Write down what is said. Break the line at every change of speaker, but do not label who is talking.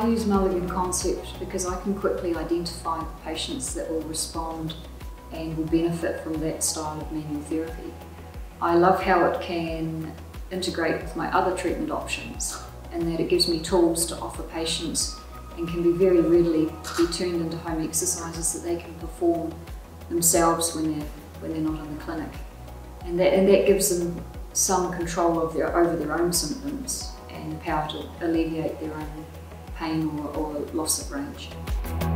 I use Mulligan Concept because I can quickly identify the patients that will respond and will benefit from that style of manual therapy. I love how it can integrate with my other treatment options, and that it gives me tools to offer patients and can be very readily be turned into home exercises that they can perform themselves when they're not in the clinic. And that gives them some control over their own symptoms and the power to alleviate their own pain or loss of range.